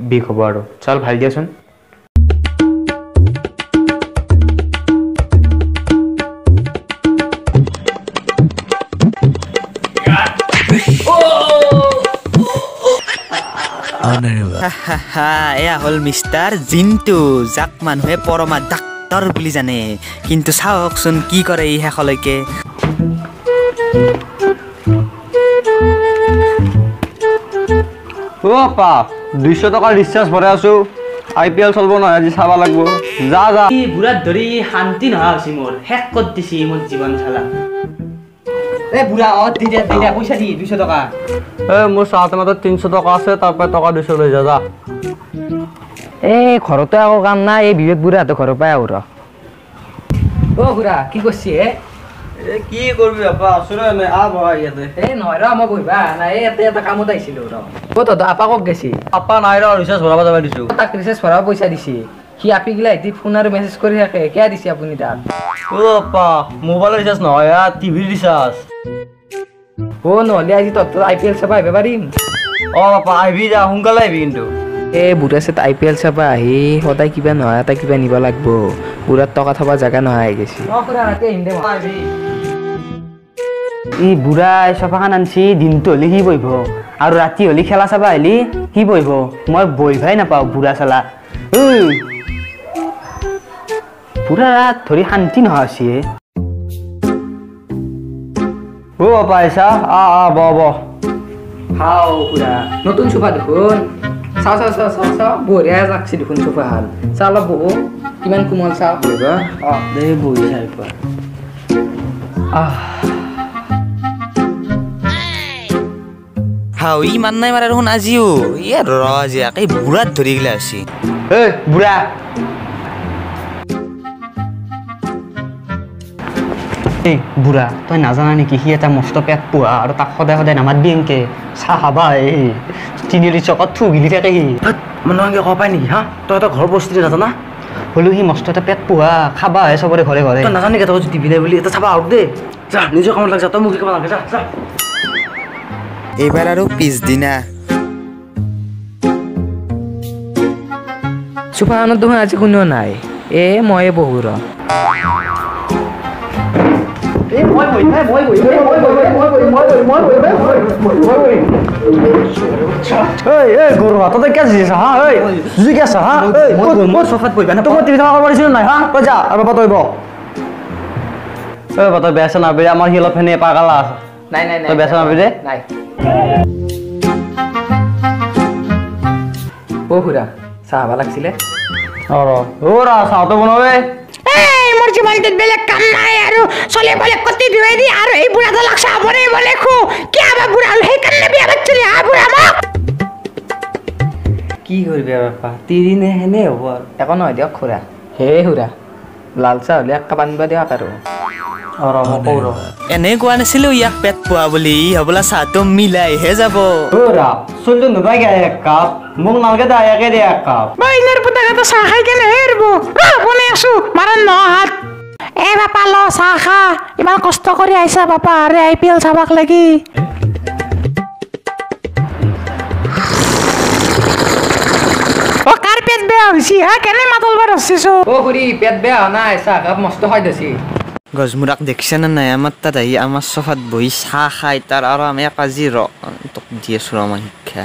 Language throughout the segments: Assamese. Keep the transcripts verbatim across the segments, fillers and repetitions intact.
বিষ হ'ব আৰু চাল ভাল দিয়াচোন এয়া হল মিষ্টাৰ জিন্তু যাক মানুহে পৰমা ডাক্তৰ বুলি জানে কিন্তু চাওকচোন কি কৰে ই শেষলৈকে ও আপা দুইশ টকা ৰিচাৰ্জ ভৰাই আছো আই পি এল চলব নহয় আজি চাবা লাগব যা যা ই বুঢ়াত ধৰি শান্তি নহা হৈছে মোৰ শেষ কৰি দিছি মোৰ জীৱন চালা এ বুঢ়া অ দি দে দি দে পইচা দি দুইশ টকা এ মোৰ চাহতে মাত্ৰ তিনিশ টকা আছে তাৰ পৰা টকা দুইশ লৈ যা যা এই ঘৰতে আকৌ কাম নাই এই বিবেক বুঢ়া হাতে ঘৰৰ পৰাই আহো অ বুঢ়া কি কৰিছি হে এ কি কৰবি আপা আছো ৰে নে আ বহা ইয়াতে এ নহয় ৰ মই বহিবা নাই ইয়াতে এটা কামত আহিছিলো ৰ অ তহঁত আপা ক'ত গেছি আপা নাই ৰ ৰিচাৰ্জ ভৰাব যাব দিছো তাক ৰিচাৰ্জ ভৰাব পইচা দিছি সি আপি গিলা এটি ফোন আৰু মেছেজ কৰি থাকে কিয় দিছি আপুনি তাক ও আপা মোবাইল ৰিচাৰ্জ নহয় আ টিভি ৰিচাৰ্জ ও নহ'লে আজি তহঁত আই পি এল চাব আহিব পাৰিম অ আপা আহিবি যা সোনকালে আহিবি কিন্তু এই বুঢ়া চেত আই পি এল চাব আহি সদায় কিবা নহয় এটা কিবা নিব লাগব বুঢ়াৰ টকা থবা জাগা নহয় আহি গৈছি অ খুৰা ৰাতি আহিম দে আহিবি ই বুঢ়াই চফাখান আনছি দিনটো হ'লে সি বহিব আৰু ৰাতি হ'লে খেলা চাব আহিলি সি বহিব মই বহিবাই নাপাওঁ বুঢ়া চালা বুঢ়া ধৰি শান্তি নোহোৱা হৈছে ও আপা আহিছা আ আ ব ব হাও খুৰা নতুন চোফা দেখোন চাও চাও চাও চাও চাও বঢ়িয়া লাগছি দেখোন চোফা হাল চা অলপ বহু কিমান কোমল চাও বহিবা অ দে বহি চাই পোৱা আহ হাও ই মান নাই মাৰে দেখোন আজিও ই ৰ আজি এই বুঢ়াত ধৰি গিলা আছে এ বুঢ়া এই বুঢ়া তই নাজানা নেকি সি এটা মস্ত পেট পোহা আৰু তাক সদায় সদায় নামাতবি এনকে চাহ খাবা এই তিনিআলি চকত থু গিলি থাকে সি মানুহকে ক'ব পাই নেকি হা তই এটা ঘৰ বস্তি নাজানা হ'লেও সি মস্ত এটা পেট পোহা খাবা হে চবৰে ঘৰে ঘৰে তই নাজানি তই টিভি নাই বুলি এটা চাবা আউট দে যা নিজৰ কামত লাগ যা তই মোক শিকাব নালাগে যা যা এইবাৰ আৰু পিছদিনা চোফাখনত দেখোন আজি কোনেও নাই এ ময়ে বহু ৰ আমাৰ সি অলপ ফেনে পাগালা আছে নাই নাই তই বেচা নাবি দে নাই অ খুৰা চাহ ভাল লাগছিলে অ ৰ অ ৰা চাহটো বনাবে এই মোৰ জীৱনটোত বেলেগ কাম নাই আৰু চলে বলে কতি ধুই দি আৰু এই বুঢ়াটো লাগছা বনে বলে খো কিয় বা বুঢ়া হ'ল সেইকাৰণে বিয়া পাতিলি হা বুঢ়া মোক কি কৰিবি বাপা তিৰিনে হেনে হ'ব আৰু একো নহয় দিয়ক খুৰা হে খুৰা লাল চাহ হ'লে এক কাপ আনিব দিয়ক আৰু এনে কোৱা নাছিলো ইয়াক পেট পোৱা বুলি ই হবলা চাহটো মিলাইহে যাব চলটো নুবাই এক কাপ মোক নালগে দে একে দে এক কাপ বাইনাৰ পুতাকাটো চাহ খাই কেনে হেৰব বনাই আছো মাৰণ ন হাত এ বাপা ল চাহ খা ইমান কষ্ট কৰি আহিছা বাপা আৰে আই পি এল চাবাক লাগি অ কাৰ পেট বেয়া হৈছি হা কেনে মাতলবাৰ হছিছো অ খুৰী পেট বেয়া হোৱা নাই চাহ কাপ মস্ত খাই দিছি গজমুৰাক দেখিছে না নাই আমাৰ তাত আহি আমাৰ চফাত বহি চাহ খাই তাৰ আৰু আমি কাজি ৰ তোক দি আছো ৰ আমাৰ শিক্ষা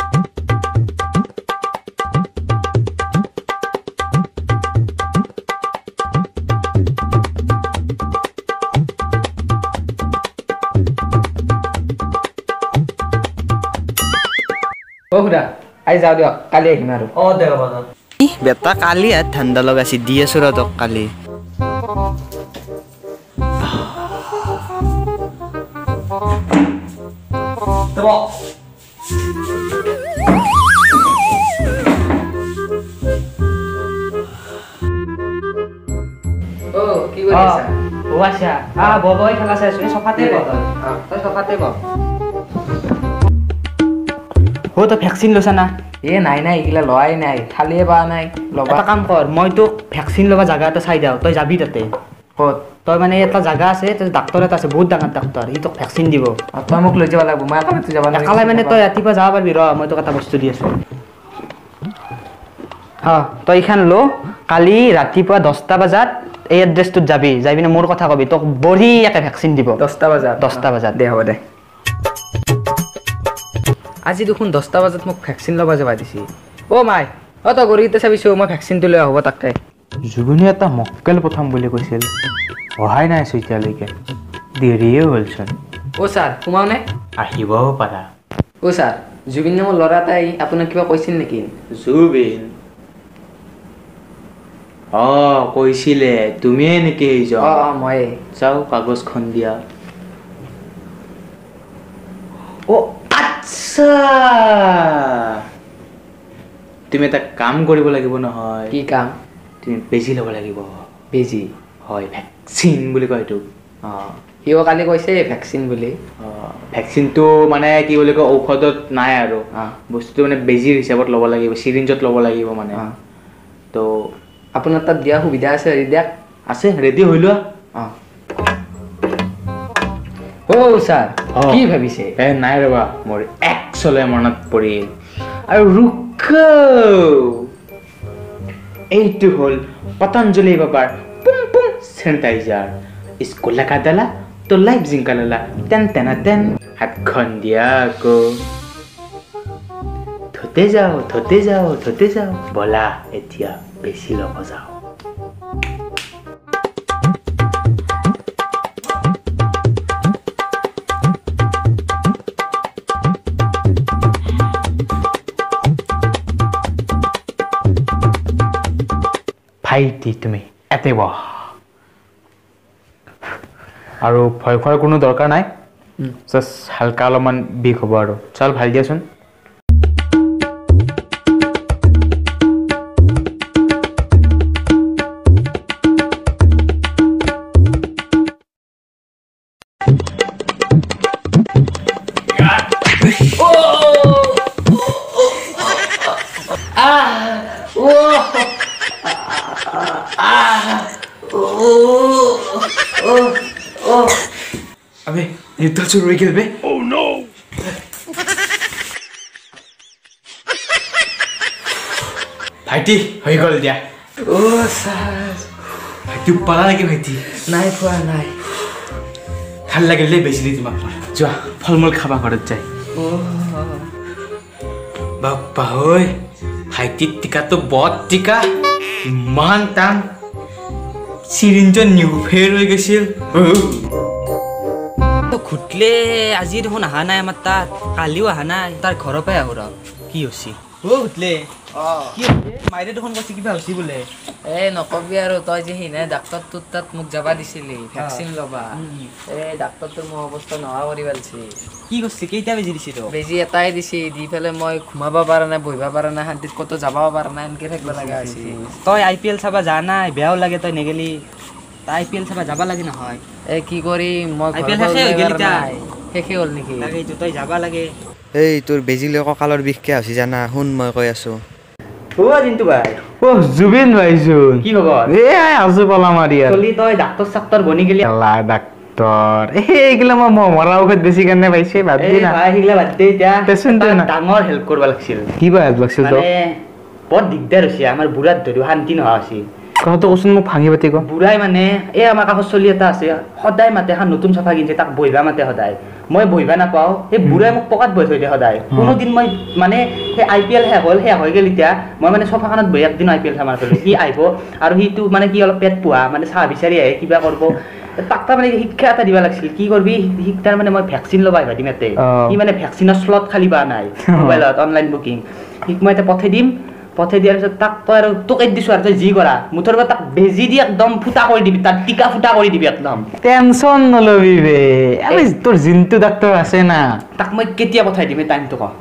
অ খুৰা আহি যাওঁ দিয়ক কালি আহিম আৰু অ দে বাবা বেটা কালি আৰু ঠাণ্ডা লগাইছি দি আছো ৰ তোক কালি কি কৰি আছা ও আছা আ ববই খেলা চাইছো সফাতে ব তই সফাতে ব ও তই ভেকচিন লৈছা না এ নাই নাই এইগিলা লোৱাই নাই খালিয়ে পোৱা নাই ল'বা এটা কাম কৰ মই তোক ভেকচিন ল'বা জাগা এটা চাই দিওঁ তই যাবি তাতে ক'ত তই মানে এটা জাগা আছে তাতে ডাক্তৰ এটা আছে বহুত ডাঙৰ ডাক্তৰ সি তোক ভেকচিন দিব তই মোক লৈ যাব লাগিব মই একালে যাব একালে মানে তই ৰাতিপুৱা যাব পাৰিবি ৰ মই তোক এটা বস্তু দি আছো হ তই এইখান ল কালি ৰাতিপুৱা দহটা বজাত এই এড্ৰেছটোত যাবি যাই পিনে মোৰ কথা কবি তোক বঢ়িয়াকে ভেকচিন দিব দহটা বজাত দহটা বজাত দে হ'ব দে আজি দেখোন দহটা বজাত মোক ভেকচিন ল'ব যাবা দিছি অ মাই অ তই গৰুকেইটা চাবিছো মই ভেকচিনটো লৈ হ'ব তাকে জুবিনে এটা মক্কেল পঠাম বুলি কৈছিল অহাই নাইছো এতিয়ালৈকে দেৰিয়ে হ'লচোন অ ছাৰ সোমাওনে আহিবও পাৰা অ ছাৰ জুবিন নামৰ ল'ৰা এটাই আপোনাক কিবা কৈছিল নেকি জুবিন অ কৈছিলে তুমিয়ে নেকি অ এইজন অ মই যাও কাগজখন দিয়া ও আচ্ছা তুমি এটা কাম কৰিব লাগিব নহয় কি কাম তুমি বেজি ল'ব লাগিব বেজি হয় ভেকচিন বুলি কয় এইটো অ সিও কালি কৈছে ভেকচিন বুলি ভেকচিনটো মানে কি বুলি কয় ঔষধত নাই আৰু বস্তুটো মানে বেজিৰ হিচাপত ল'ব লাগিব চিৰিঞ্জত ল'ব লাগিব মানে তো আপোনাৰ তাত দিয়া সুবিধা আছে হেৰি দিয়ক আছে ৰেডি হৈ লোৱা অ ছাৰ কি ভাবিছে এ নাই ৰবা মোৰ একচলে মনত পৰিল আৰু ৰুক এইটো হ'ল পতঞ্জলি বাবাৰ পুং পুং চেনিটাইজাৰ স্কুল লেখা দালা তো লাইফ জিংকা ললা তেন তেনা তেন হাতখন দিয়া আকৌ ধুতে যাও ধুতে যাও ধুতে যাও বলা এতিয়া বেছি ল'ব যাও ভাইটি তুমি এতে বহ আৰু ভয় খোৱাৰ কোনো দৰকাৰ নাই জাষ্ট হালকা অলপমান বিষ হ'ব আৰু চাল ভাল দিয়াচোন Abe, itu suruh regil be. Oh no. ভাইটি হৈ গ'ল দিয়া অ ছাৰ ভাইটি পালা নেকি ভাইটি নাই পোৱা নাই ভাল লাগিলে বেছি দি তোমাক যোৱা ফল মূল খাবা ঘৰত যায় বাপ্পা হৈ ভাইটিৰ টিকাটো বৰ টিকা ইমান টান চিৰিঞ্জত নিউফেৰ হৈ গৈছিল ঘুটলে আজি দেখোন অহা নাই আমাৰ তাত কালিও অহা নাই তাৰ ঘৰৰ পৰাই আহো ৰ কি হৈছে অ ঘুটলে কি মাইৰে দেখোন কৈছে কিবা হৈছে বোলে এই নকবি আৰু তই যে সিনে ডাক্তৰটোৰ তাত মোক যাবা দিছিলি ভেকচিন ল'বা এই ডাক্তৰটোৰ মোৰ অৱস্থা নোহোৱা কৰি পেলাইছে কি কৰিছে কেইটা বেজি দিছে তো বেজি এটাই দিছে দি পেলাই মই ঘুমাব পৰা নাই বহিব পৰা নাই শান্তিত ক'তো যাবও পৰা নাই এনেকৈ থাকিব লগা হৈছে তই আই পি এল চাবা যা নাই বেয়াও লাগে তই নেগেলি তই আই পি এল চাবা যাবা লাগে নহয় এই কি কৰিম মই আই পি এল শেষে হৈ গেল এতিয়া শেষে হ'ল নেকি তাকেইতো তই যাবা লাগে এই তোৰ বেজি লৈ কঁকালৰ বিষ কিয় হৈছে জানা শুন মই কৈ আছোঁ অ জিন্তু ভাই ও জুবিন ভাইচোন কি খবৰ এ আছো পলা মাৰি আৰু চলি তই ডাক্তৰ চাক্তৰ বনি গেলি এলা ডাক্তৰ এইগিলা মই ম- মৰা ঔষধ বেছি কাৰণে পাইছে বাদ দি এই না ভাই সিগলা বাদ দে এতিয়া পেচেণ্টটো তাক না- ডাঙৰ হেল্প কৰিব লাগিছিল কিবা হেল্প লাগছিল তো মানে বৰ দিগদাৰ হৈছে আমাৰ বুঢ়াত ধৰিও শান্তি নোহোৱা হৈছে কথাটো কচোন মোক ভাঙি পাতি ক বুঢ়াই মানে এই আমাৰ কাষৰ চলি এটা আছে সদায় মাতে এখন নতুন চফা কিনিছে তাক বহিবা মাতে সদায় মই বহিবা নাপাওঁ সেই বুঢ়াই মোক পকাত বহি থৈ দিয়ে সদায় কোনোদিন মই মানে সেই আই পি এল শেষ হ'ল শেষ হৈ গ'ল এতিয়া মই মানে চফাখনত বহি একদিন আই পি এল চামাৰ কৰিলোঁ সি আহিব আৰু সিটো মানে কি অলপ পেট পোহা মানে চাহ বিচাৰি আহে কিবা কৰিব তাক তাৰ মানে শিক্ষা এটা দিব লাগিছিল কি কৰিবি সি তাৰ মানে মই ভেকচিন ল'ব আহিবা দিম ইয়াতে সি মানে ভেকচিনৰ শ্লট খালী পোৱা নাই মোবাইলত অনলাইন বুকিং সিক মই এতিয়া পঠাই দিম পঠাই দিয়াৰ পিছত তাক তই আৰু তোক এড দিছোঁ আৰু তই যি কৰা মুঠৰ পৰা তাক বেজি দি একদম ফুটা কৰি দিবি তাক টিকা ফুটা কৰি দিবি একদম টেনচন নলবি বে আৰে তোৰ জিন্তু ডাক্তৰ আছে না তাক মই কেতিয়া পঠাই দিম এই টাইমটো ক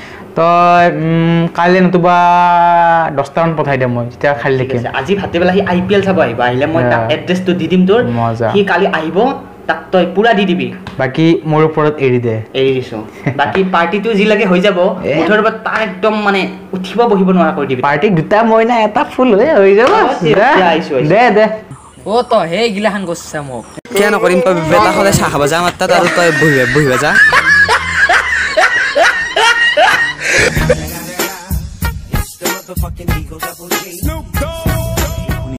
তই উম, কাইলৈ নতুবা দহটামান পঠাই দিম মই তেতিয়া খালি থাকিম আজি ভাটিবেলা সি আই পি এল চাব আহিব আহিলে মই তাক Yeah. এড্ৰেছটো দি দিম তোৰ মজা। সি কালি আহিব তাক তই পুৰা দি দিবি বাকী মোৰ ওপৰত এৰি দে এৰি দিছোঁ বাকী পাৰ্টিটো যি লাগে হৈ যাব মুঠৰ পৰা তাৰ একদম মানে উঠিব বহিব নোৱাৰা কৰি দিবি পাৰ্টিক দুটা মই না এটা ফুল হৈ হৈ যাব অ, এতিয়া আহিছো, আহিছো। দে দে অ তই সেই গিলাখান গৈছা মোক কিয় নকৰিম তই বেটা সদায় চাহ খাব যা আমাৰ তাত আৰু তই বহিবা বহিবা যা motherfucking Eagle Double G. Snoop Dogg.